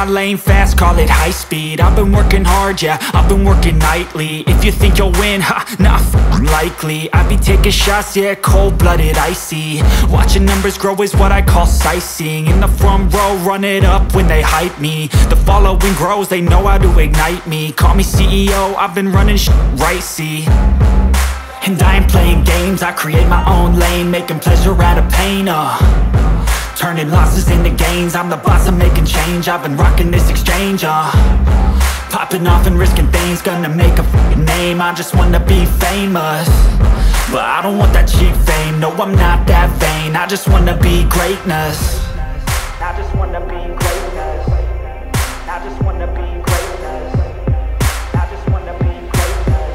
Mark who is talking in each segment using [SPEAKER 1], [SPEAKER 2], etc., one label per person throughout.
[SPEAKER 1] my lane fast, call it high speed. I've been working hard, yeah, I've been working nightly. If you think you'll win, ha, nah, likely. I be taking shots, yeah, cold-blooded, icy. Watching numbers grow is what I call sightseeing. In the front row, run it up when they hype me. The following grows, they know how to ignite me. Call me CEO, I've been running shit right, see. And I ain't playing games, I create my own lane, making pleasure out of pain, turning losses into gains. I'm the boss, I'm making change. I've been rocking this exchange, popping off and risking things. Gonna make a f***ing name. I just wanna be famous, but I don't want that cheap fame. No, I'm not that vain. I just wanna be greatness. I just wanna be greatness. I just wanna be greatness. I just wanna be greatness.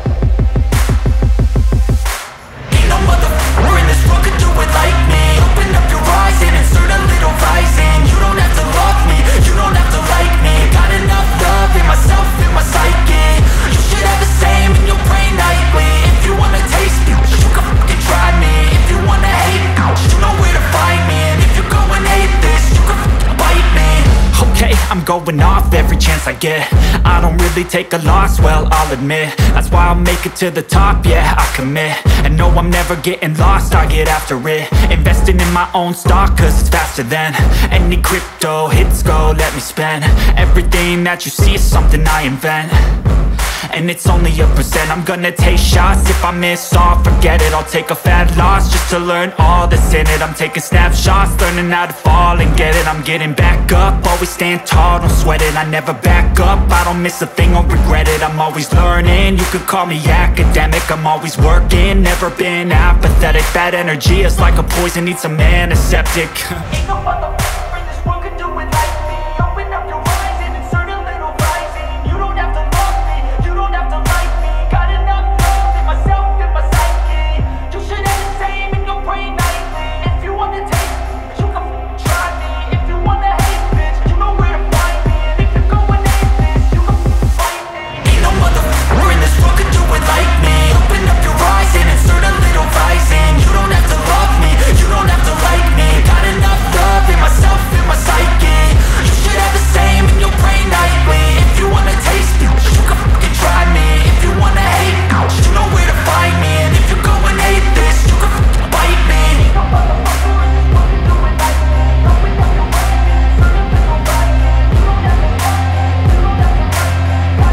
[SPEAKER 1] Ain't no motherfucker in this world could do it like me. Open up your eyes and insert a little rising. You don't have to love me, you don't have to like me. Got enough love in myself, in my psyche. You should have the same in your brain nightly. If you wanna taste me, you can fucking try me. If you wanna hate me, you know where to find me. And if you go and hate this, you can fucking bite me. Okay, I'm going off every chance I get. I don't really take a loss, well, I'll admit. That's why I'll make it to the top, yeah, I commit. And no, I'm never getting lost, I get after it. Investing in my own stock, cause it's faster than any crypto hits go, let me spend. Everything that you see is something I invent, and it's only a percent. I'm gonna take shots, if I miss all, forget it. I'll take a fat loss just to learn all that's in it. I'm taking snapshots, learning how to fall and get it. I'm getting back up, always stand tall, don't sweat it. I never back up, I don't miss a thing or regret it. I'm always learning, you could call me academic. I'm always working, never been apathetic. Bad energy is like a poison, needs some antiseptic. Ain't no motherfucker in this world could do it like me. Open up your eyes and insert a little rising. You don't have to love me, you don't have to like me. Got enough love in myself, in my psyche. You should have the same in your brain nightly. If you want to taste me, you can f***ing try me. If you want to hate, bitch, you know where to find me. And if you go and hate this, you can f***ing fight me. Ain't no motherfucker in this world could do it like me. Open up your eyes and insert a little rising. You don't have to love me, you don't have to like me. Got enough love in myself, in my psyche. You should have the same in your brain nightly. If you wanna taste me, you can fucking try me. If you wanna hate, you know where to find me. And if you go and hate this, you can fucking bite me. No motherfucker in this world can do it like me. Open up your eyes and insert a little rising. You don't have to love me, you don't have to like me. Got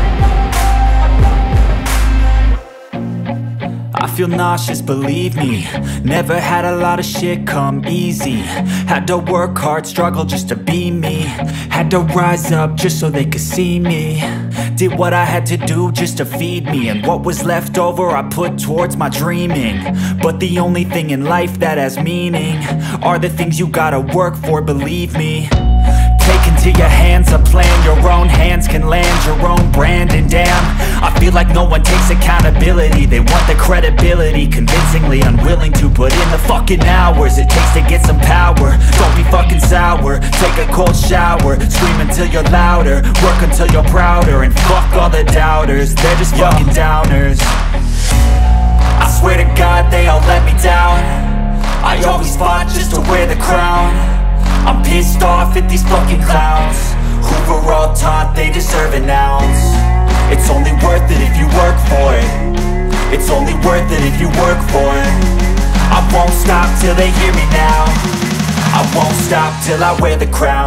[SPEAKER 1] enough love. I feel nauseous, believe me. Never had a lot of shit come easy. Had to work hard, struggle just to be me. Had to rise up just so they could see me. Did what I had to do just to feed me. And what was left over I put towards my dreaming. But the only thing in life that has meaning are the things you gotta work for, believe me. Take into your hands a plan, your own hands can land your own brand. And damn, I feel like no one takes accountability. They want the credibility, convincingly unwilling to put in the fucking hours it takes to get some power. Don't be fucking sour, take a cold shower. Scream until you're louder, work until you're prouder. And fuck all the doubters, they're just fucking downers. I swear to God they all let me down. I always fought just to wear the crown. I'm pissed off at these fucking clowns who were all taught they deserve an ounce. It's only worth it if you work for it. It's only worth it if you work for it. I won't stop till they hear me now. I won't stop till I wear the crown.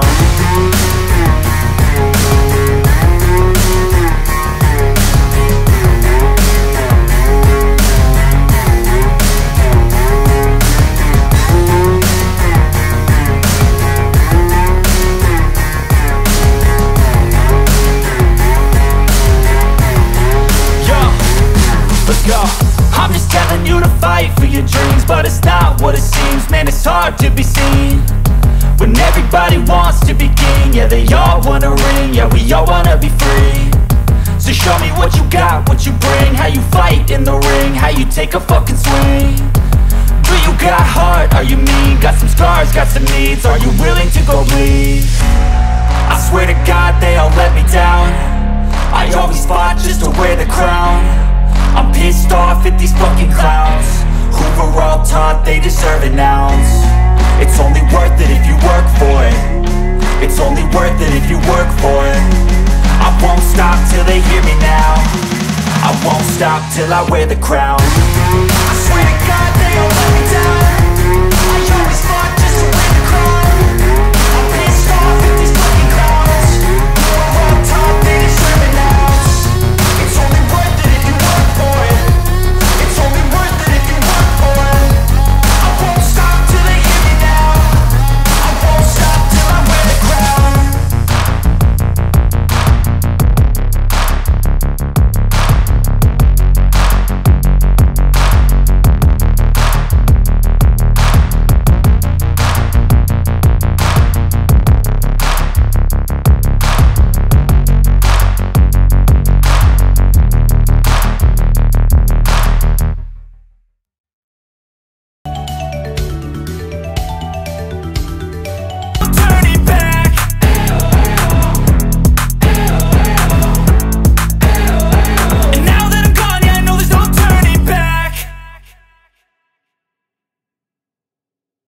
[SPEAKER 1] I'm just telling you to fight for your dreams, but it's not what it seems. Man, it's hard to be seen when everybody wants to be king. Yeah, they all wanna ring, yeah, we all wanna be free. So show me what you got, what you bring. How you fight in the ring, how you take a fucking swing. Do you got heart, are you mean? Got some scars, got some needs, are you willing to go bleed? I swear to God they all let me down. I always fought just to wear the crown. I'm pissed off at these fucking clowns who were all taught they deserve an ounce. It's only worth it if you work for it. It's it's only worth it if you work for it. I won't stop till they hear me now. I won't stop till I wear the crown. I swear to God